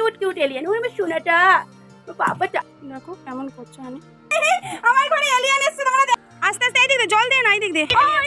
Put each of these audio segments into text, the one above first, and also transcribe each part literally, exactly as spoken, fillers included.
Cute cute alien. ওরে আমার সোনাটা, বাবাটা দেখো কেমন করছে। আমি আমার ঘরে এলিয়েন এসেছে, তোমরা আস্তে আস্তে এই দিক দে, জল দে না, এই দিক দে।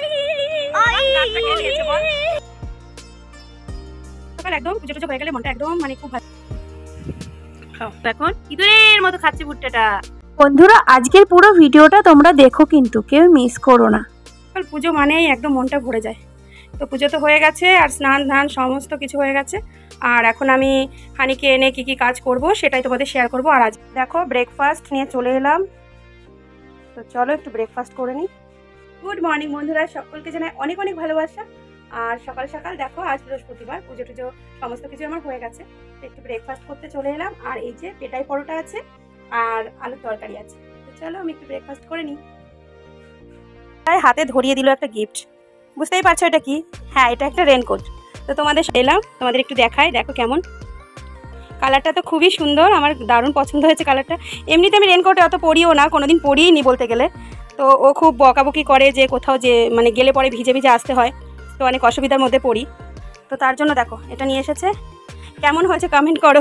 সকাল একদম পুজো টুজো হয়ে গেলে মনটা একদম মানে খুব ভালো। এখন ইঁদুরের মতো খাচ্ছে ভুট্টাটা। বন্ধুরা আজকের পুরো ভিডিওটা তোমরা দেখো, কিন্তু কেউ মিস করো না। পুজো মানেই একদম মনটা ভরে যায়। তো পুজো তো হয়ে গেছে, আর স্নান ধান সমস্ত কিছু হয়ে গেছে। আর এখন আমি হানিকে এনে কি কি কাজ করব সেটাই তোমাদের শেয়ার করব। আর আজ দেখো ব্রেকফাস্ট নিয়ে চলে এলাম, তো চলো একটু ব্রেকফাস্ট করে নিই। গুড মর্নিং বন্ধুরা, সকলকে জানাই অনেক অনেক ভালোবাসা। আর সকাল সকাল দেখো আজ বৃহস্পতিবার, পুজো টুজো সমস্ত কিছু আমার হয়ে গেছে, একটু ব্রেকফাস্ট করতে চলে এলাম। আর এই যে পেটাই পরোটা আছে আর আলুর তরকারি আছে, তো চলো আমি একটু ব্রেকফাস্ট করে নিই। হাতে ধরিয়ে দিল একটা গিফট, বুঝতেই পারছো এটা কি? হ্যাঁ, এটা একটা রেনকোট। তো তোমাদের এলাম, তোমাদের একটু দেখাই, দেখো কেমন। কালারটা তো খুবই সুন্দর, আমার দারুণ পছন্দ হয়েছে কালারটা। এমনিতে আমি রেনকোটে অত পরিও না, কোনোদিন পরিই নি বলতে গেলে। তো ও খুব বকাবকি করে যে কোথাও যে মানে গেলে পরে ভিজে ভিজে আসতে হয়, তো অনেক অসুবিধার মধ্যে পড়ি। তো তার জন্য দেখো এটা নিয়ে এসেছে, কেমন হয়েছে কমেন্ট করো।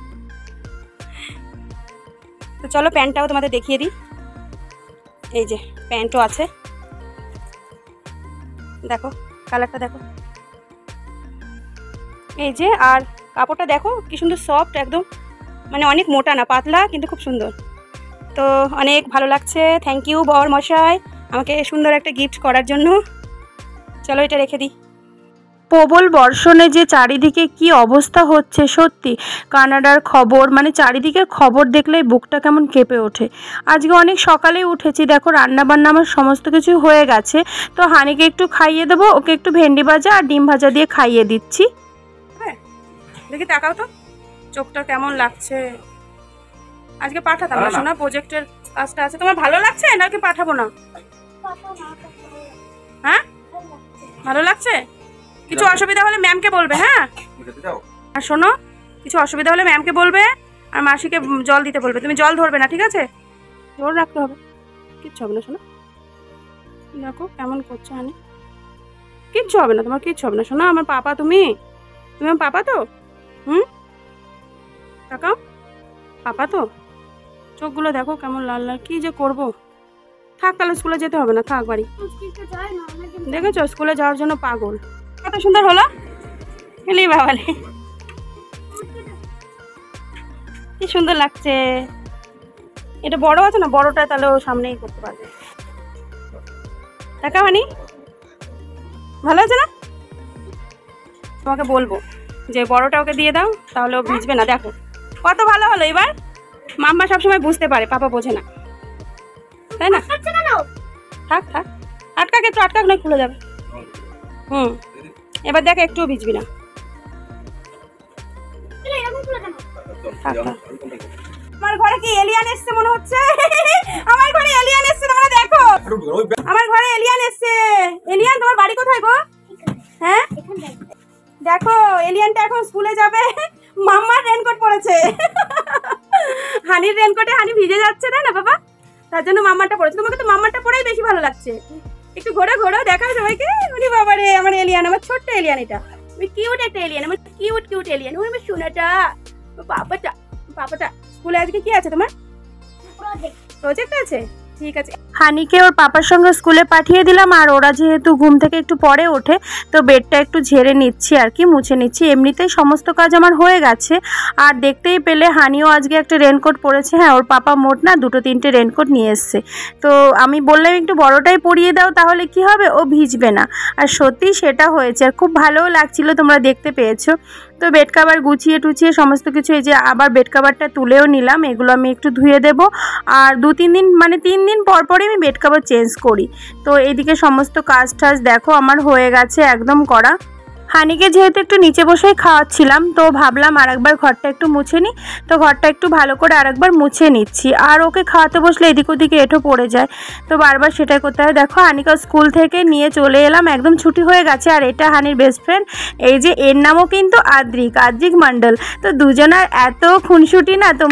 তো চলো প্যান্টটাও তোমাদের দেখিয়ে দিই। এই যে প্যান্টও আছে, দেখো কালারটা দেখো, এই যে। আর কাপড়টা দেখো কি সুন্দর সফট একদম, মানে অনেক মোটা না, পাতলা কিন্তু খুব সুন্দর। তো অনেক ভালো লাগছে। থ্যাংক ইউ বর মশাই আমাকে সুন্দর একটা গিফট করার জন্য। চলো এটা রেখে দিই। প্রবল বর্ষণে যে চারিদিকে কি অবস্থা হচ্ছে, সত্যি কানাডার খবর, মানে চারিদিকে খবর দেখলেই বুকটা কেমন কেঁপে ওঠে। আজকে অনেক সকালেই উঠেছি, দেখো রান্না বান্না আমার সমস্ত কিছু হয়ে গেছে। তো হানিকে একটু খাইয়ে দেবো, ওকে একটু ভেন্ডি ভাজা আর ডিম ভাজা দিয়ে খাইয়ে দিচ্ছি। হ্যাঁ দেখি তাকাও তো, চোখটা কেমন লাগছে। আজকে পাঠাতাম না শোনা, প্রজেক্টের কাজটা আছে। তোমার ভালো লাগছে নাকি পাঠাবো না? হ্যাঁ ভালো লাগছে। কিছু অসুবিধা হলে ম্যামকে বলবে। হ্যাঁ আর শোনো, কিছু অসুবিধা হলে ম্যামকে বলবে, আর মাসিকে জল দিতে বলবে। তুমি জল ধরবে না, ঠিক আছে? জল রাখতে হবে, কিচ্ছু হবে না শোনো। দেখো কেমন করছো হানি, কিচ্ছু হবে না তোমার, কিচ্ছু হবে না শোনো। আমার পাপা, তুমি তুমি আমার পাপা তো। হুম তাকাও, পাপা তো। চোখগুলো দেখো কেমন লাল লাল, কি যে করবো। থাক তাহলে, স্কুলে যেতে হবে না, থাক বাড়ি। দেখেছো স্কুলে যাওয়ার জন্য পাগল। কত সুন্দর হলো, এলি বাবালে কি সুন্দর লাগছে। এটা বড় আছে না, বড়টা তাহলে ও সামনেই করতে পারবে। দেখা মানে ভালো আছে না? তোমাকে বলবো যে বড়টা ওকে দিয়ে দাও, তাহলে ও ভিজবে না। দেখো কত ভালো হলো এবার। মাম্মা সবসময় বুঝতে পারে, পাপা বোঝে না, তাই না? থাক থাক, আটকাক একটু, আটকাক নয় খুলে যাবে। হুম এবার দেখ একটুও ভিজবি না। আমার ঘরে কি এলিয়ান এসছে মনে হচ্ছে? আমার ঘরে এলিয়ান এসছে, তোমরা দেখো। আমার ঘরে এলিয়ান এসছে। এলিয়ান তোমার বাড়ি কোথায় গো? হ্যাঁ দেখো এলিয়ানটা এখন স্কুলে যাবে, মাম্মার রেনকোট পরেছে। হানির রেনকোটে হানি ভিজে যাচ্ছে, তাই না বাবা? তার জন্য মাম্মারটা পরেছে। তোমাকে তো মাম্মারটা পরেই বেশি ভালো লাগছে। একটু ঘোরো ঘোরো, দেখাও সবাইকে। উনি বাবা রে, আমার এলিয়ান, আমার ছোট্ট এলিয়ান। এটা কিউট একটা এলিয়ান, আমার কিউট কিউট এলিয়ান। ওরে আমার সোনাটা, বাবাটা বাবাটা। স্কুলে আজকে কি আছে তোমার? প্রজেক্ট আছে, ঠিক আছে। হানিকে ওর পাপার সঙ্গে স্কুলে পাঠিয়ে দিলাম। আর ওরা যেহেতু ঘুম থেকে একটু পরে ওঠে, তো বেডটা একটু ঝেড়ে নিচ্ছি আর কি, মুছে নিচ্ছি। এমনিতেই সমস্ত কাজ আমার হয়ে গেছে। আর দেখতেই পেলে হানিও আজকে একটা রেনকোট পরেছে। হ্যাঁ ওর পাপা মোট না দুটো তিনটে রেনকোট নিয়ে এসছে। তো আমি বললাম একটু বড়টাই পরিয়ে দাও, তাহলে কি হবে, ও ভিজবে না। আর সত্যি সেটা হয়েছে, আর খুব ভালোও লাগছিল, তোমরা দেখতে পেয়েছো। তো বেড কাভার গুছিয়ে টুছিয়ে সমস্ত কিছু, এই যে আবার বেড কাভারটা তুলেও নিলাম, এগুলো আমি একটু ধুয়ে দেবো। আর দু তিন দিন মানে তিন দিন পর পরই আমি বেড কাভার চেঞ্জ করি। তো এইদিকে সমস্ত কাজ টাজ দেখো আমার হয়ে গেছে একদম করা। হানিকে যেহেতু একটু নিচে বসেই খাওয়াচ্ছিলাম, তো ভাবলাম আরেকবার ঘরটা একটু মুছে নিই। তো ঘরটা একটু ভালো করে আরেকবার মুছে নিচ্ছি। আর ওকে খাওয়াতে বসলে এদিক ওদিকে এঁঠো পড়ে যায়, তো বারবার সেটাই করতে হয়। দেখো হানিকা স্কুল থেকে নিয়ে চলে এলাম, একদম ছুটি হয়ে গেছে। আর এটা হানির বেস্ট ফ্রেন্ড, এই যে এর নামও কিন্তু আদ্রিক, আদ্রিক মণ্ডল। তো দুজনার এত খুনসুটি না, তো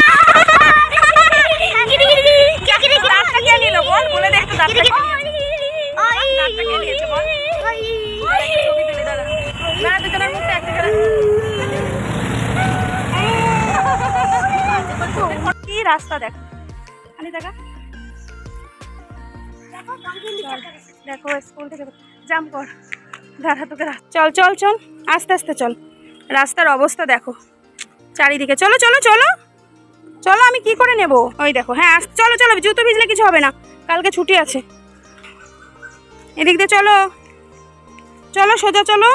রাস্তা দেখ, হানি দেখা দেখো স্কুল থেকে জাম্প কর, দাঁড়া তোকে, চল চল চল আস্তে আস্তে চল, রাস্তার অবস্থা দেখো চারিদিকে। চলো চলো চলো চলো, আমি কি করে নেব? ওই দেখো, হ্যাঁ চলো চলো, জুতো ভিজলে কিছু হবে না, কালকে ছুটি আছে। এদিক দিয়ে চলো চলো, সোজা চলো,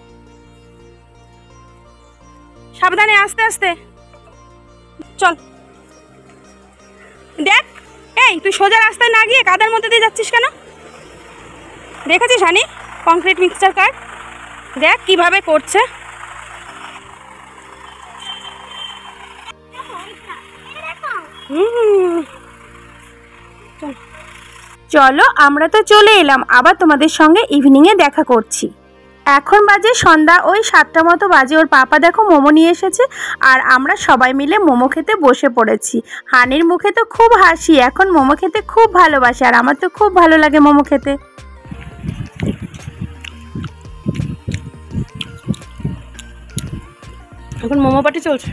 সাবধানে আস্তে আস্তে চল। দেখ এই তুই সোজা রাস্তায় না গিয়ে কাদার মধ্যে দিয়ে যাচ্ছিস কেন? দেখেছিস হানি কংক্রিট মিক্সচার কার দেখ কিভাবে করছে। চলো আমরা তো চলে এলাম, আবার তোমাদের সঙ্গে ইভিনিংয়ে দেখা করছি। এখন বাজে সন্ধ্যা ওই সাতটা মতো বাজে। ওর পাপা দেখো মোমো নিয়ে এসেছে আর আমরা সবাই মিলে মোমো খেতে বসে পড়েছি। হানির মুখে তো খুব হাসি, এখন মোমো খেতে খুব ভালোবাসে আর আমার তো খুব ভালো লাগে মোমো খেতে। এখন মোমো পার্টি চলছে।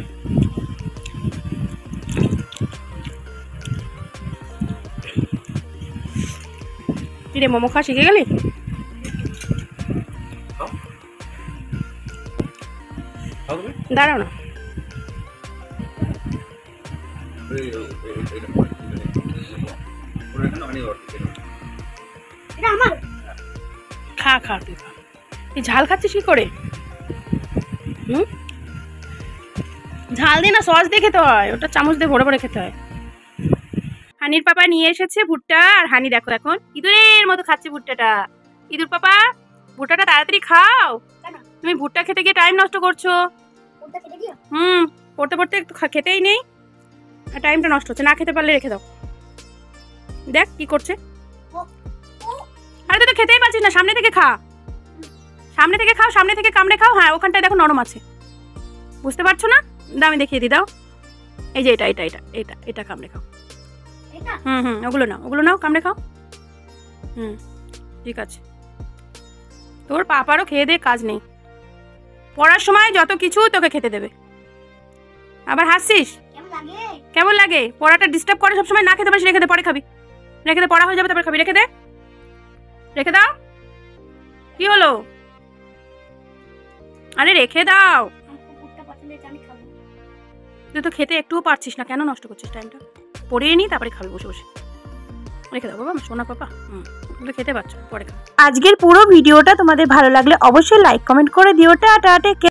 কিরে মোমো খাওয়া শিখে গেলি? দাঁড়াও না, খা খা তুই খা। এই ঝাল খাচ্ছিস কি করে? হুম, ঝাল দিয়ে না সস দিয়ে খেতে হয়, ওটা চামচ দিয়ে ভরে ভরে খেতে হয়। হানির পাপা নিয়ে এসেছে ভুট্টা, আর হানি দেখো এখন ইঁদুরের মতো খাচ্ছে ভুট্টাটা। ইঁদুর পাপা ভুট্টাটা তাড়াতাড়ি খাও, তুমি ভুট্টা খেতে গিয়ে টাইম নষ্ট করছো। হুম, পড়তে পড়তে একটু খেতেই নেই, টাইমটা নষ্ট হচ্ছে, না খেতে পারলে রেখে দাও। দেখ কি করছে, আরে তুই তো খেতেই পারছিস না, সামনে থেকে খা, সামনে থেকে খাও, সামনে থেকে কামড়ে খাও। হ্যাঁ ওখানটায় দেখো নরম আছে, বুঝতে পারছো না? দাও আমি দেখিয়ে দিই, দাও এই যে এটা এটা এটা এটা এটা কামড়ে খাও। হুম হুম ওগুলো নাও, ওগুলো নাও কামড়ে খাও। হুম ঠিক আছে, তোর পাপারও খেয়ে দে কাজ নেই, পড়ার সময় যত কিছু তোকে খেতে দেবে। আবার হাসছিস কেমন লাগে? পড়াটা ডিস্টার্ব করে সবসময়, না খেতে পারিস রেখে দে, পরে খাবি, রেখে দে, পড়া হয়ে যাবে তারপর খাবি, রেখে দে, রেখে দাও। কি হলো? আরে রেখে দাও, তুই তো খেতে একটুও পারছিস না, কেন নষ্ট করছিস টাইমটা? পড়িয়ে নি তারপরে খাবি বসে বসে, রেখে দাও বাবা, সোনা পাপা। হুম তুমি খেতে পারছো, পরে খাও। আজকের পুরো ভিডিওটা তোমাদের ভালো লাগলে অবশ্যই লাইক কমেন্ট করে দিও। টাটা।